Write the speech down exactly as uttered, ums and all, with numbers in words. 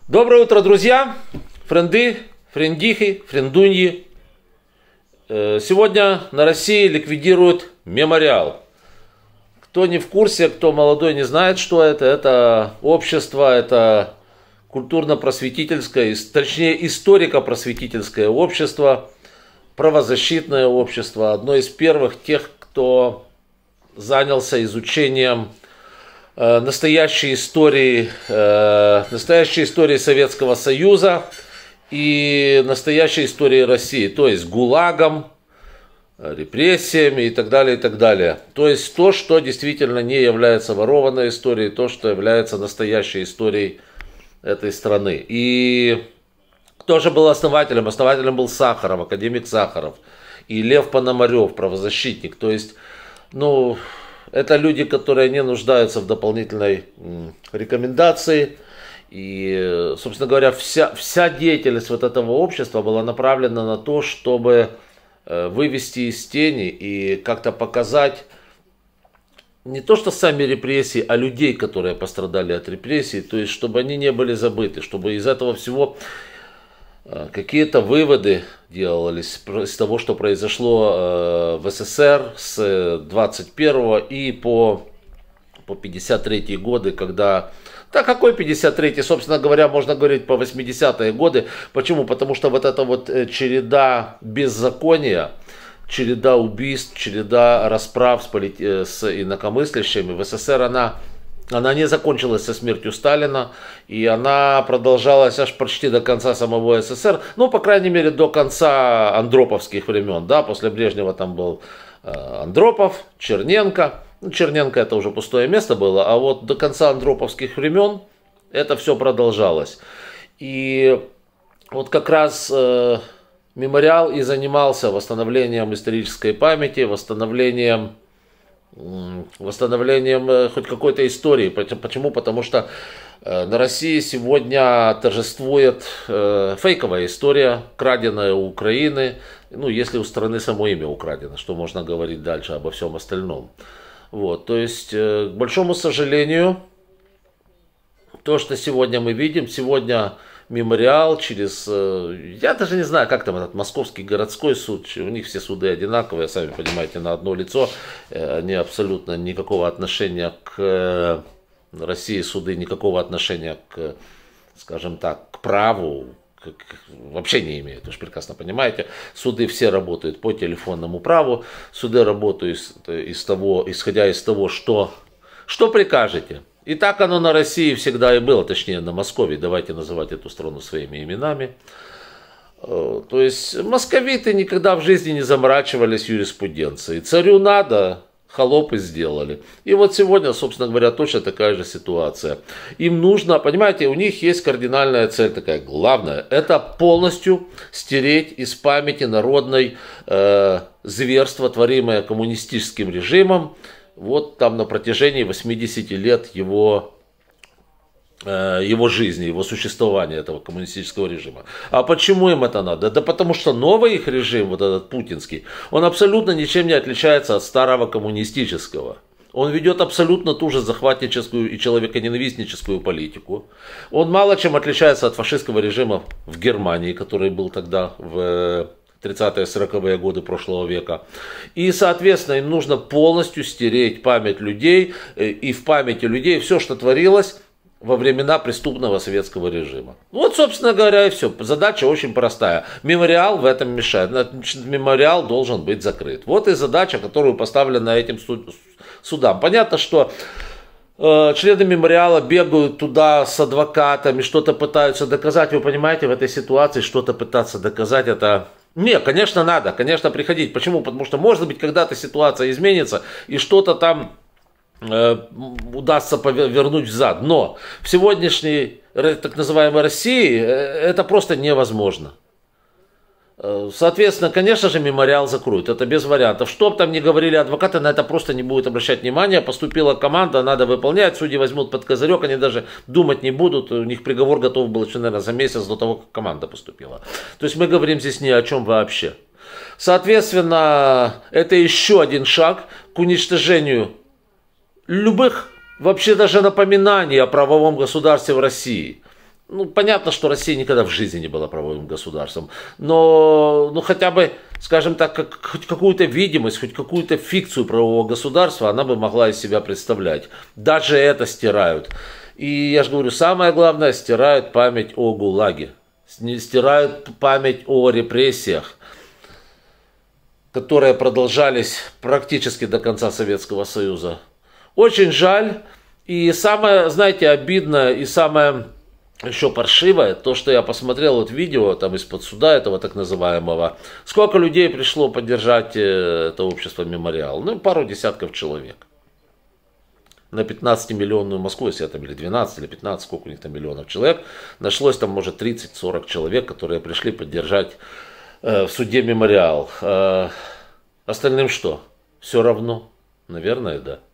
Доброе утро, друзья, френды, френдихи, френдуньи. Сегодня на России ликвидируют мемориал. Кто не в курсе, кто молодой не знает, что это, это общество, это культурно-просветительское, точнее историко-просветительское общество, правозащитное общество, одно из первых тех, кто занялся изучением э, настоящей истории, э, настоящей истории Советского Союза и настоящей истории России, то есть ГУЛАГом, репрессиями и так далее, и так далее. То есть то, что действительно не является ворованной историей, то, что является настоящей историей этой страны. И кто же был основателем? Основателем был Сахаров, академик Сахаров. И Лев Пономарев, правозащитник. То есть, ну, это люди, которые не нуждаются в дополнительной рекомендации. И, собственно говоря, вся, вся деятельность вот этого общества была направлена на то, чтобы вывести из тени и как-то показать не то, что сами репрессии, а людей, которые пострадали от репрессий, то есть, чтобы они не были забыты, чтобы из этого всего какие-то выводы делались из того, что произошло в СССР с двадцать первого и по, по пятьдесят третьи годы, когда... Да какой пятьдесят третий, собственно говоря, можно говорить по восьмидесятые годы. Почему? Потому что вот эта вот череда беззакония, череда убийств, череда расправ с, полит... с инакомыслящими в СССР, она, она не закончилась со смертью Сталина, и она продолжалась аж почти до конца самого СССР, ну, по крайней мере, до конца андроповских времен, да, после Брежнева там был Андропов, Черненко. Ну, Черненко это уже пустое место было, а вот до конца андроповских времен это все продолжалось. И вот как раз э, мемориал и занимался восстановлением исторической памяти, восстановлением, э, восстановлением э, хоть какой-то истории. Почему? Потому что э, на России сегодня торжествует э, фейковая история, краденая у Украины, ну, если у страны само имя украдено, что можно говорить дальше обо всем остальном. Вот, то есть, к большому сожалению, то, что сегодня мы видим, сегодня мемориал через, я даже не знаю, как там этот Московский городской суд, у них все суды одинаковые, сами понимаете, на одно лицо, они абсолютно никакого отношения к России, суды никакого отношения к, скажем так, к праву, вообще не имеют, вы же прекрасно понимаете. Суды все работают по телефонному праву, суды работают из, из того, исходя из того, что, что прикажете. И так оно на России всегда и было, точнее на Москве, давайте называть эту страну своими именами. То есть московиты никогда в жизни не заморачивались юриспруденцией. Царю надо, холопы сделали. И вот сегодня, собственно говоря, точно такая же ситуация. Им нужно, понимаете, у них есть кардинальная цель такая, главная, это полностью стереть из памяти народной э, зверство, творимое коммунистическим режимом, вот там на протяжении восьмидесяти лет его... его жизни, его существования, этого коммунистического режима. А почему им это надо? Да потому что новый их режим, вот этот путинский, он абсолютно ничем не отличается от старого коммунистического. Он ведет абсолютно ту же захватническую и человеконенавистническую политику. Он мало чем отличается от фашистского режима в Германии, который был тогда в тридцатые-сороковые годы прошлого века. И, соответственно, им нужно полностью стереть память людей, и в памяти людей все, что творилось во времена преступного советского режима. Вот, собственно говоря, и все. Задача очень простая. Мемориал в этом мешает. Мемориал должен быть закрыт. Вот и задача, которую поставлена этим судам. Понятно, что э, члены мемориала бегают туда с адвокатами, что-то пытаются доказать. Вы понимаете, в этой ситуации что-то пытаться доказать, это... Не, конечно, надо, конечно, приходить. Почему? Потому что, может быть, когда-то ситуация изменится, и что-то там удастся вернуть взад. Но в сегодняшней так называемой России это просто невозможно. Соответственно, конечно же, мемориал закроют. Это без вариантов. Что бы там ни говорили адвокаты, на это просто не будут обращать внимания. Поступила команда, надо выполнять. Судьи возьмут под козырек, они даже думать не будут. У них приговор готов был еще, наверное, за месяц до того, как команда поступила. То есть мы говорим здесь ни о чем вообще. Соответственно, это еще один шаг к уничтожению любых вообще даже напоминаний о правовом государстве в России. Ну, понятно, что Россия никогда в жизни не была правовым государством, но ну, хотя бы, скажем так, как, хоть какую-то видимость, хоть какую-то фикцию правового государства она бы могла из себя представлять. Даже это стирают. И я же говорю, самое главное, стирают память о ГУЛАГе, стирают память о репрессиях, которые продолжались практически до конца Советского Союза. Очень жаль. И самое, знаете, обидное и самое еще паршивое, то, что я посмотрел вот видео там из-под суда этого так называемого, сколько людей пришло поддержать это общество «Мемориал». Ну, пару десятков человек. На пятнадцатимиллионную Москву, если это или двенадцать, или пятнадцать, сколько у них там миллионов человек, нашлось там, может, тридцать-сорок человек, которые пришли поддержать э, в суде «Мемориал». Э, остальным что? Все равно? Наверное, да.